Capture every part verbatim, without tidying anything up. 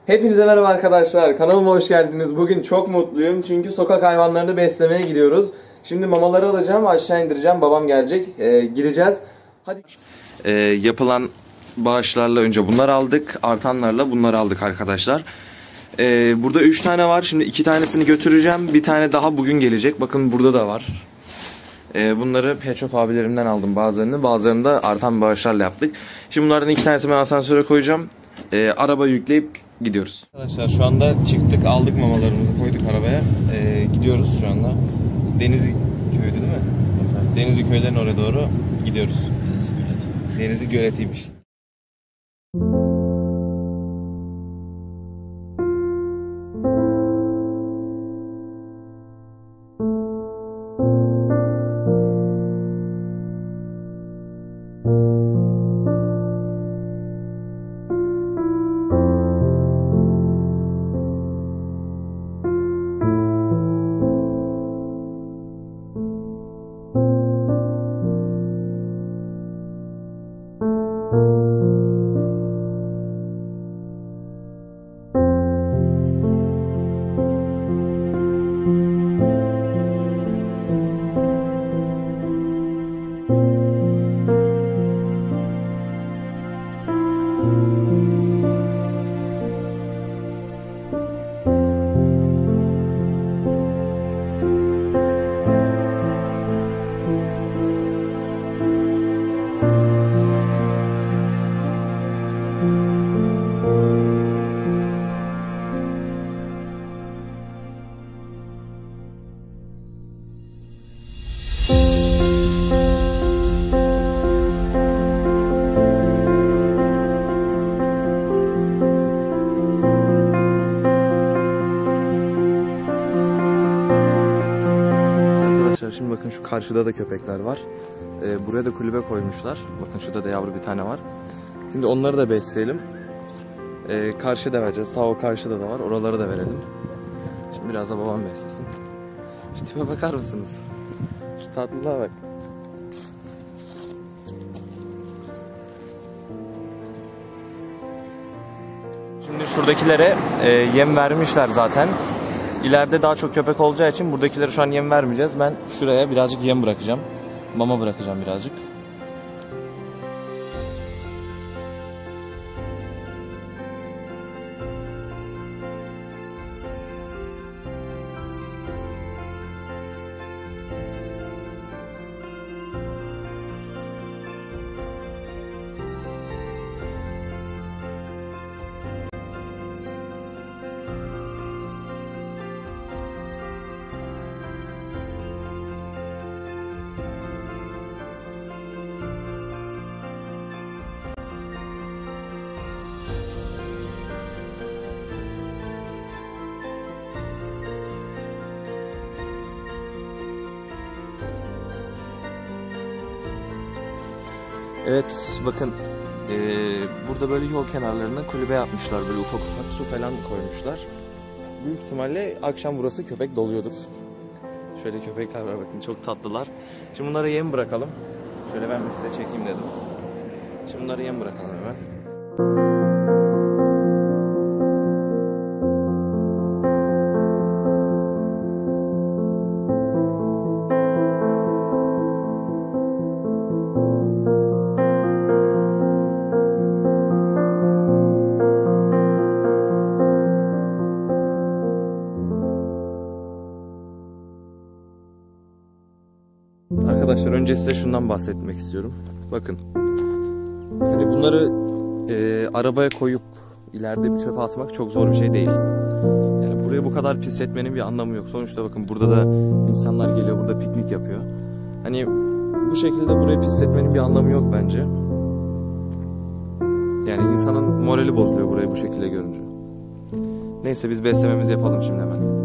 Hepinize merhaba arkadaşlar. Kanalıma hoş geldiniz. Bugün çok mutluyum çünkü sokak hayvanlarını beslemeye gidiyoruz. Şimdi mamaları alacağım, aşağı indireceğim. Babam gelecek. Ee, gideceğiz. Hadi. Ee, yapılan bağışlarla önce bunları aldık. Artanlarla bunları aldık arkadaşlar. Ee, burada üç tane var. Şimdi iki tanesini götüreceğim. Bir tane daha bugün gelecek. Bakın burada da var. Ee, bunları Pet Shop abilerimden aldım bazılarını. Bazılarını da artan bağışlarla yaptık. Şimdi bunlardan iki tanesini ben asansöre koyacağım. Ee, araba yükleyip gidiyoruz. Arkadaşlar şu anda çıktık, aldık mamalarımızı, koyduk arabaya. Ee, gidiyoruz şu anda. Denizli köyüydü değil mi? Evet. Denizli köylerin oraya doğru gidiyoruz. Denizli Göleti. Denizli Göleti'ymiş. Şimdi bakın şu karşıda da köpekler var. Ee, buraya da kulübe koymuşlar. Bakın şurada da yavru bir tane var. Şimdi onları da besleyelim. Ee, karşıda vereceğiz. Ta o karşıda da var. Oraları da verelim. Şimdi biraz da babam beslesin. Şu tipe bakar mısınız? Şu tatlılığa bak. Şimdi şuradakilere e, yem vermişler zaten. İleride daha çok köpek olacağı için buradakilere şu an yem vermeyeceğiz. Ben şuraya birazcık yem bırakacağım. Mama bırakacağım birazcık. Evet, bakın ee, burada böyle yol kenarlarına kulübe yapmışlar, böyle ufak ufak su falan koymuşlar. Büyük ihtimalle akşam burası köpek doluyordur. Şöyle köpekler var, bakın çok tatlılar. Şimdi bunlara yem bırakalım. Şöyle ben bir size çekeyim dedim. Şimdi bunlara yem bırakalım hemen. Arkadaşlar önce size şundan bahsetmek istiyorum. Bakın. Hani bunları e, arabaya koyup ileride bir çöpe atmak çok zor bir şey değil. Yani buraya bu kadar pis etmenin bir anlamı yok. Sonuçta bakın burada da insanlar geliyor, burada piknik yapıyor. Hani bu şekilde burayı pis etmenin bir anlamı yok bence. Yani insanın morali bozuluyor burayı bu şekilde görünce. Neyse biz beslememizi yapalım şimdi hemen.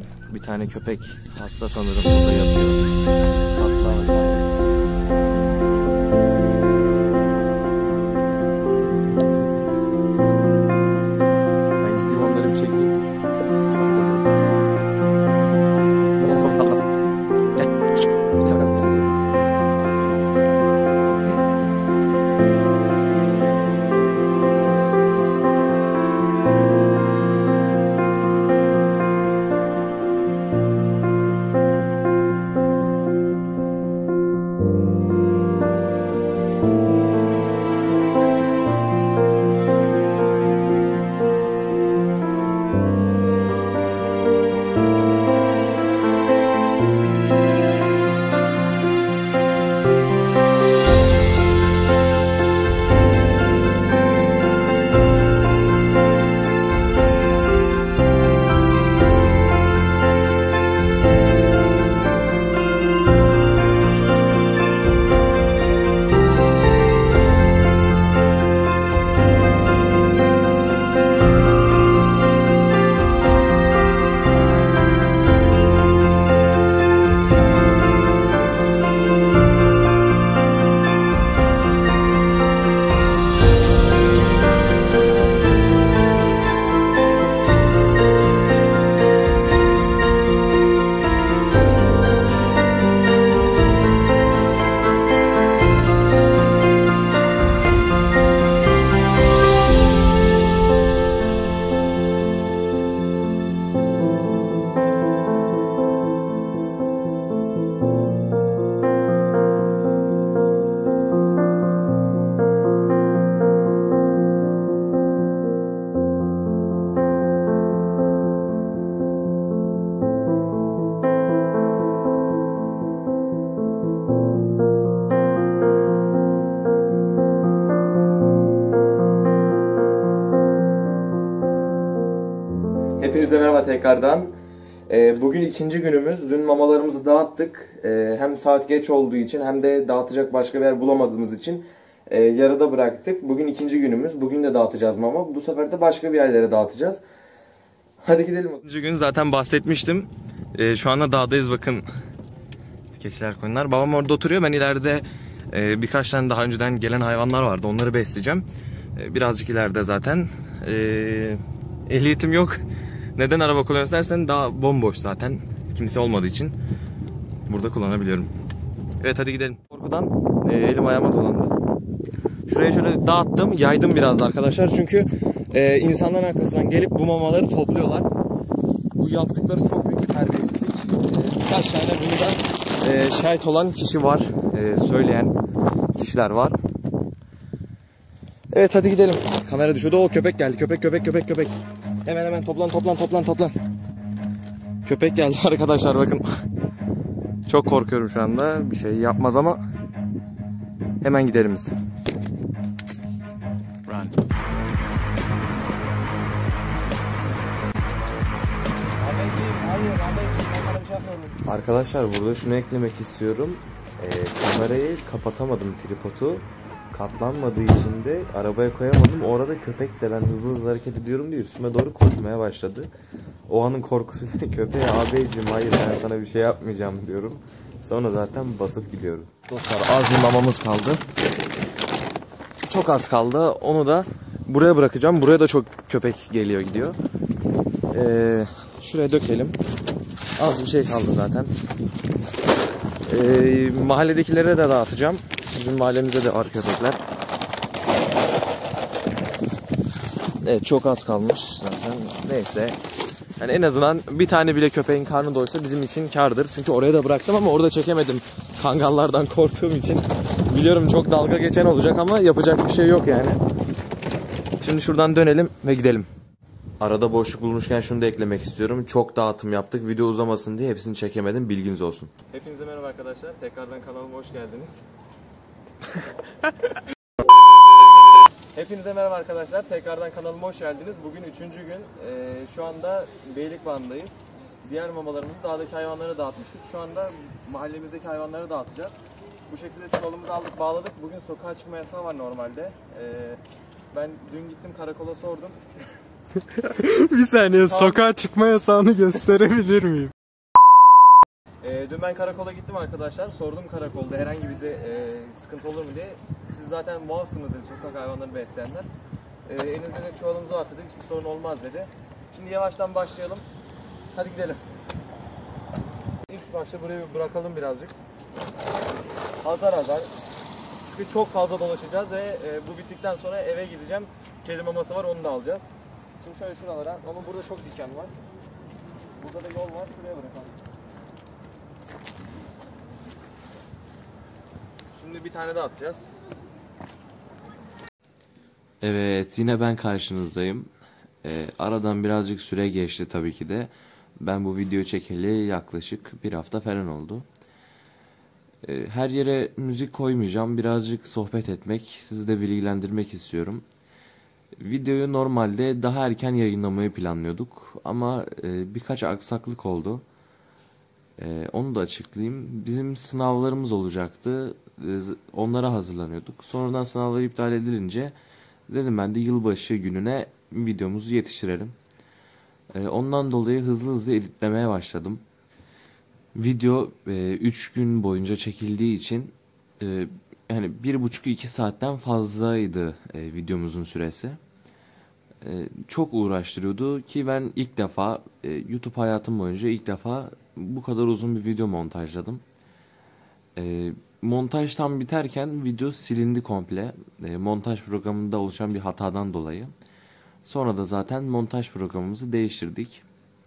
Bir tane köpek hasta sanırım burada yatıyor. Hatta ben gideyim onları bir çekeyim. Biraz çok sallasın. Hepinize merhaba tekrardan. Ee, bugün ikinci günümüz. Dün mamalarımızı dağıttık. Ee, hem saat geç olduğu için hem de dağıtacak başka bir yer bulamadığımız için e, yarıda bıraktık. Bugün ikinci günümüz. Bugün de dağıtacağız mama. Bu sefer de başka bir yerlere dağıtacağız. Hadi gidelim. İkinci gün zaten bahsetmiştim. Ee, şu anda dağdayız bakın. Keçiler, koyunlar. Babam orada oturuyor. Ben ileride e, birkaç tane daha önceden gelen hayvanlar vardı. Onları besleyeceğim. E, birazcık ileride zaten. E, ehliyetim yok. Neden araba kullanıyorsun dersen daha bomboş zaten. Kimse olmadığı için burada kullanabiliyorum. Evet hadi gidelim. Korkudan e, elim ayağıma dolandı. Şuraya şöyle dağıttım, yaydım biraz arkadaşlar. Çünkü e, insanların arkasından gelip bu mamaları topluyorlar. Bu yaptıkları çok büyük bir terbiyesizlik. E, birkaç tane burada e, şahit olan kişi var. E, söyleyen kişiler var. Evet hadi gidelim. Kamera düşüyordu. O köpek geldi. Köpek köpek köpek köpek. Hemen hemen toplan toplan toplan toplan. Köpek geldi arkadaşlar bakın. Çok korkuyorum şu anda. Bir şey yapmaz ama hemen gidelim biz. Run. Arkadaşlar burada şunu eklemek istiyorum. Ee, kamerayı kapatamadım, tripodu. Katlanmadığı için de arabaya koyamadım. Orada köpek de ben hızlı hızlı hareket ediyorum diye üstüme doğru koşmaya başladı. O anın korkusuyla köpeğe abiciğim hayır ben sana bir şey yapmayacağım diyorum. Sonra zaten basıp gidiyorum. Dostlar az bir mamamız kaldı. Çok az kaldı. Onu da buraya bırakacağım. Buraya da çok köpek geliyor gidiyor. Ee, şuraya dökelim. Az bir şey kaldı zaten. Ee, mahalledekilere de dağıtacağım. Bizim mahallemizde de var köpekler. Evet çok az kalmış zaten. Neyse. Yani en azından bir tane bile köpeğin karnı doysa bizim için kârdır. Çünkü oraya da bıraktım ama orada çekemedim. Kangallardan korktuğum için. Biliyorum çok dalga geçen olacak ama yapacak bir şey yok yani. Şimdi şuradan dönelim ve gidelim. Arada boşluk bulmuşken şunu da eklemek istiyorum. Çok dağıtım yaptık. Video uzamasın diye hepsini çekemedim. Bilginiz olsun. Hepinize merhaba arkadaşlar. Tekrardan kanalıma hoş geldiniz. Hepinize merhaba arkadaşlar. Tekrardan kanalıma hoş geldiniz. Bugün üçüncü gün. Ee, şu anda Beylikbağ'ındayız. Diğer mamalarımızı dağdaki hayvanlara dağıtmıştık. Şu anda mahallemizdeki hayvanları dağıtacağız. Bu şekilde çuvalımızı aldık, bağladık. Bugün sokağa çıkma yasağı var normalde. Ee, ben dün gittim karakola sordum. Bir saniye, tamam. Sokağa çıkma yasağını gösterebilir miyim? E, dün ben karakola gittim arkadaşlar. Sordum karakolda herhangi bize e, sıkıntı olur mu diye. Siz zaten muafsınız dedi sokak hayvanlarını besleyenler. E, elinizde de çuvalınız varsa dedi hiçbir sorun olmaz dedi. Şimdi yavaştan başlayalım. Hadi gidelim. İlk başta burayı bırakalım birazcık. Azar azar. Çünkü çok fazla dolaşacağız ve e, bu bittikten sonra eve gideceğim. Kedi maması var, onu da alacağız. Şimdi şöyle şuralara, ama burada çok diken var. Burada da yol var, şuraya bırakalım. Şimdi bir tane daha atacağız. Evet, yine ben karşınızdayım. Ee, aradan birazcık süre geçti tabii ki de. Ben bu videoyu çekeli yaklaşık bir hafta falan oldu. Ee, her yere müzik koymayacağım. Birazcık sohbet etmek, sizi de bilgilendirmek istiyorum. Videoyu normalde daha erken yayınlamayı planlıyorduk. Ama e, birkaç aksaklık oldu. E, onu da açıklayayım. Bizim sınavlarımız olacaktı. E, onlara hazırlanıyorduk. Sonradan sınavlar iptal edilince dedim ben de yılbaşı gününe videomuzu yetiştirelim. E, ondan dolayı hızlı hızlı editlemeye başladım. Video üç e, gün boyunca çekildiği için e, yani bir buçuk iki saatten fazlaydı e, videomuzun süresi. E, çok uğraştırıyordu ki ben ilk defa e, YouTube hayatım boyunca ilk defa bu kadar uzun bir video montajladım. E, montaj tam biterken video silindi komple. E, montaj programında oluşan bir hatadan dolayı. Sonra da zaten montaj programımızı değiştirdik.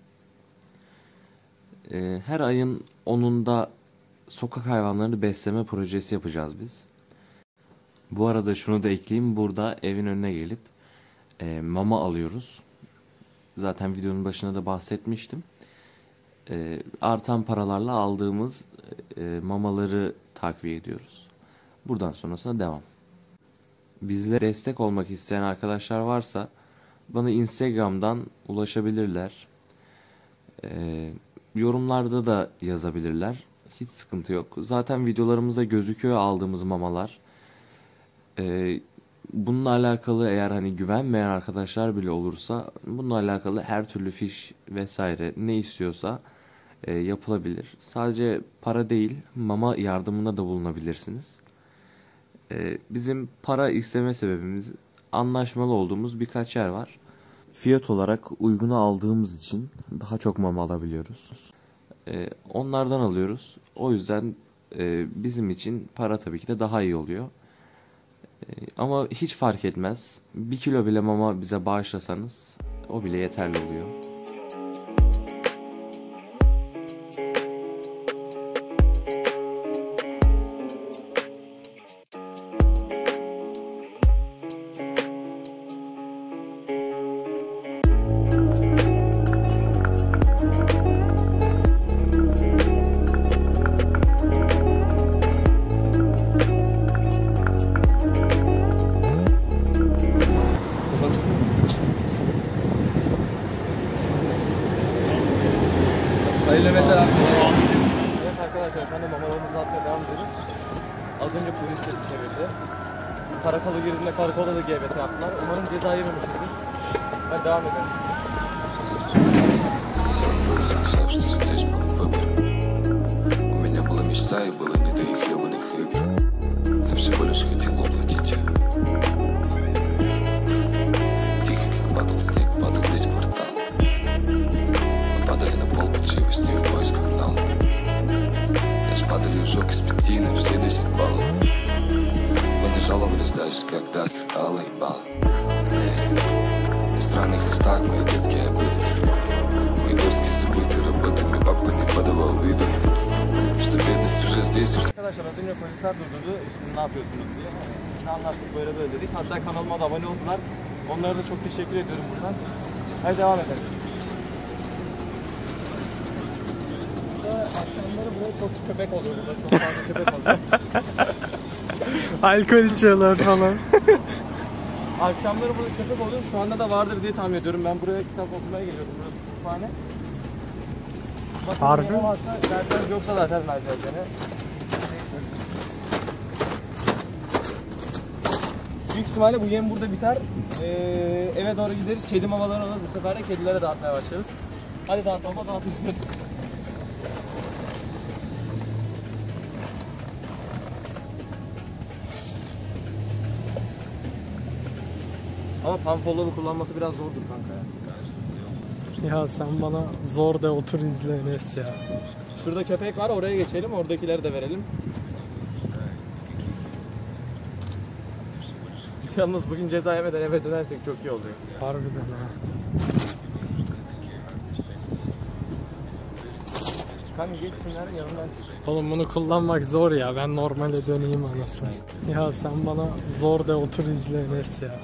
E, her ayın onunda sokak hayvanlarını besleme projesi yapacağız biz. Bu arada şunu da ekleyeyim. Burada evin önüne gelip e, mama alıyoruz. Zaten videonun başında da bahsetmiştim. E, artan paralarla aldığımız e, mamaları takviye ediyoruz. Buradan sonrasına devam. Bizlere destek olmak isteyen arkadaşlar varsa bana Instagram'dan ulaşabilirler. E, yorumlarda da yazabilirler. Hiç sıkıntı yok. Zaten videolarımızda gözüküyor aldığımız mamalar. E, bununla alakalı eğer hani güvenmeyen arkadaşlar bile olursa bununla alakalı her türlü fiş vesaire ne istiyorsa e, yapılabilir. Sadece para değil, mama yardımına da bulunabilirsiniz. E, bizim para isteme sebebimiz, anlaşmalı olduğumuz birkaç yer var. Fiyat olarak uygunu aldığımız için daha çok mama alabiliyoruz. E, onlardan alıyoruz. O yüzden e, bizim için para tabii ki de daha iyi oluyor. E, ama hiç fark etmez. Bir kilo bile mama bize bağışlasanız o bile yeterli oluyor. Hayırlı nöbetler abi. Evet arkadaşlar şu anda mamalarımızı atmaya devam ediyoruz. Az önce polis de çevirdi. Karakola girdiğinde karakolda da G B T yaptılar. Umarım ceza yememişizdir. Ben devam edelim. Жёг из пяти на все десять баллов. Мы не жаловались даже, когда слетало ебало. На странных листах мои детские обиды. Мои дочки забыты работами, папа не подавал виду, что бедность уже здесь. Arkadaşlar az önce polisler durdurdu, işte ne yapıyorsunuz diye. Ne anlattık böyle böyle dedik. Hatta kanalıma da abone oldular. Onlara da çok teşekkür ediyorum buradan. Hadi devam edelim. Akşamları buraya çok köpek oluyor burada, çok fazla köpek oluyor. Alkol içiyorlar falan. Akşamları burada köpek oluyor, şu anda da vardır diye tahmin ediyorum. Ben buraya kitap okumaya geliyorum, burası kütüphane. Harbi? Varsa, derseniz yoksa zaten vereceğiz seni. Büyük ihtimalle bu yem burada biter. Ee, eve doğru gideriz. Kedi mamaları alırız. Bu sefer de kedilere dağıtmaya başlarız. Hadi dağıt mama dağıtıyoruz. Ama pantolonu kullanması biraz zordur kanka ya. Ya sen bana zor de otur izle Enes ya. Şurada köpek var, oraya geçelim, oradakileri de verelim. Yalnız bugün ceza yemeden eve dönersek çok iyi olacak. Harbiden ha. Kanka geç şunların yanından. Oğlum bunu kullanmak zor ya. Ben normale döneyim anasını. Ya sen bana zor de otur izle Enes ya.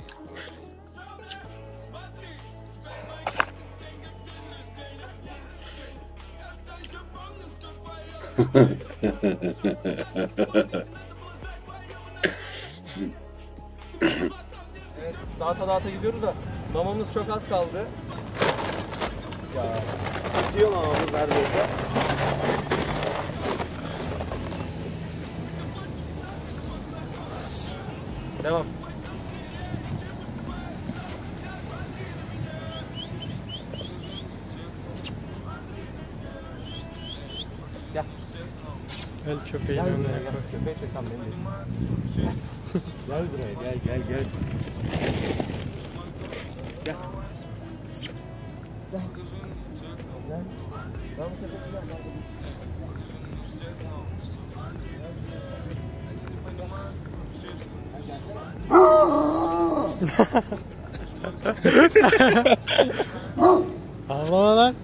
Evet, dağıta dağıta gidiyoruz da mamamız çok az kaldı. Ya, bitiyor mamamız neredeyse. Devam. Gel. El köpeğin Gel önüne buraya koy. gel. Köpeği çek tam beni. Gel buraya gel gel gel. Gel. Gel. Gel. Ben bu köpeği gel. Ağlama lan.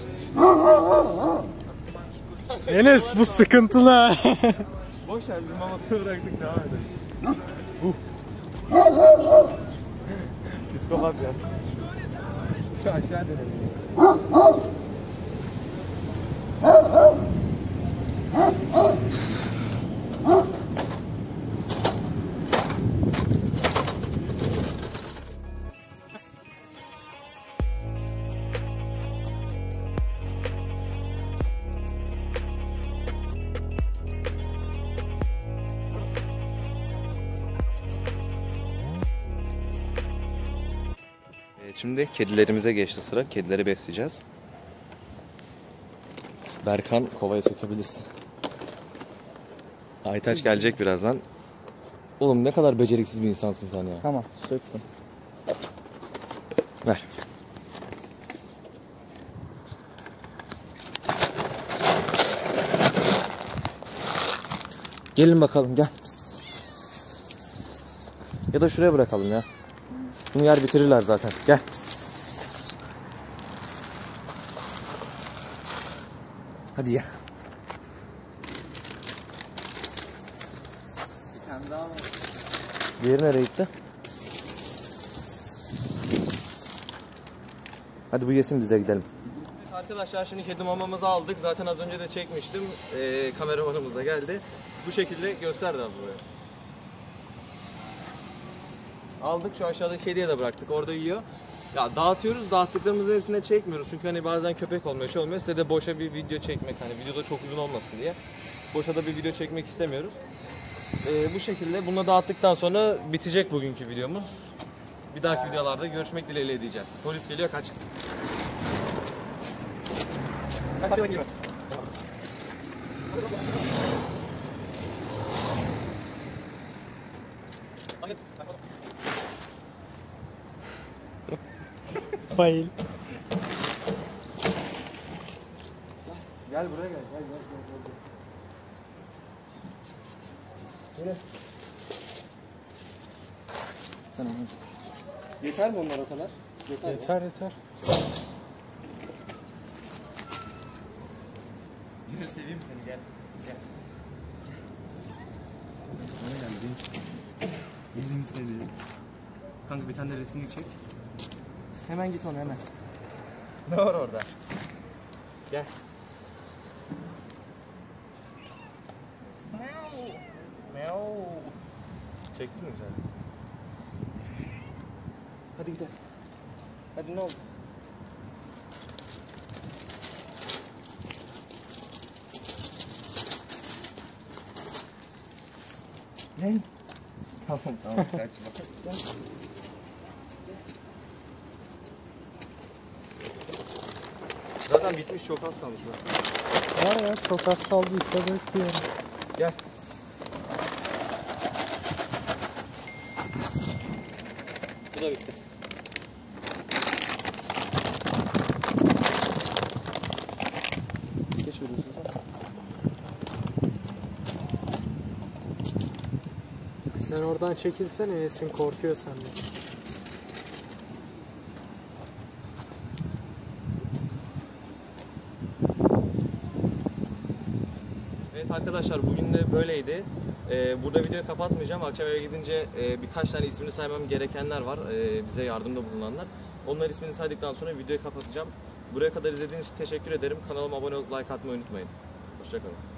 Enes bu sıkıntılı. Boş ver, bir mamasını bıraktık, devam edelim. Psikopat ya. Şu aşağı dönelim. Şimdi kedilerimize geçti sıra. Kedileri besleyeceğiz. Berkan, kovaya sökebilirsin. Aytaç gelecek birazdan. Oğlum ne kadar beceriksiz bir insansın sen ya. Tamam, söktüm. Ver. Gelin bakalım, gel. Ya da şuraya bırakalım ya. Bunu yer bitirirler zaten. Gel. Hadi ya. Diğeri nereye gitti? Hadi bu yesin, bize gidelim. Arkadaşlar şimdi kedi mamamızı aldık. Zaten az önce de çekmiştim. Ee, kameramanımız da geldi. Bu şekilde gösterdi abi buraya. Aldık, şu aşağıdaki kediye de bıraktık. Orada yiyor. Ya dağıtıyoruz. Dağıttıklarımızın hepsine çekmiyoruz. Çünkü hani bazen köpek olmuyor, şey olmuyor. Size de boşa bir video çekmek, hani videoda çok uzun olmasın diye. Boşa da bir video çekmek istemiyoruz. Ee, bu şekilde bunu dağıttıktan sonra bitecek bugünkü videomuz. Bir dahaki videolarda görüşmek dileğiyle edeceğiz. Polis geliyor, kaç. Kaç kaç kaç. Fail. Gel buraya gel, gel gel gel gel. Yürü. Tamam. Yeter mi onlar o kadar? Yeter. Yeter yeter. Gel seveyim seni, gel. Gel. Bana geldin. Yedim seni. Kanka bir tane de resmini çek. Hemen git ona hemen. Ne var orada? Gel. Meow. Meow. Çektin mi sen? Hadi gidelim. Hadi ne oldu? Lan. Tamam tamam kaçma. Zaten bitmiş, çok az kalmış bak. Var ya, çok az kaldıysa bekliyorum. Gel. Bu da bitti. Geç öyle sen. Sen oradan çekilsene, Esin korkuyor senden. Evet arkadaşlar, bugün de böyleydi. Ee, burada videoyu kapatmayacağım. Akşam eve gidince e, birkaç tane ismini saymam gerekenler var. E, bize yardımda bulunanlar. Onların ismini saydıktan sonra videoyu kapatacağım. Buraya kadar izlediğiniz için teşekkür ederim. Kanalıma abone olup like atmayı unutmayın. Hoşça kalın.